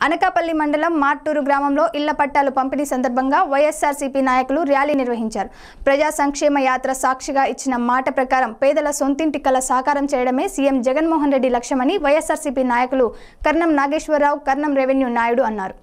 అనకాపల్లి మండలం మార్టూరు గ్రామంలో ఇళ్ల పట్టాలు పంపిణీ సందర్భంగా వైఎస్ఆర్సీపీ నాయకులు ర్యాలీ నిర్వహించారు. ప్రజా సంక్షేమ యాత్ర సాక్షిగా ఇచ్చిన మాట ప్రకారం పేదల సొంతింటి కల సాకారం చేయడమే సీఎం జగన్మోహన్ రెడ్డి లక్ష్యమని వైఎస్ఆర్సీపీ నాయకులు కర్ణం నాగేశ్వరరావు, కర్ణం రెవెన్యూ నాయుడు అన్నారు.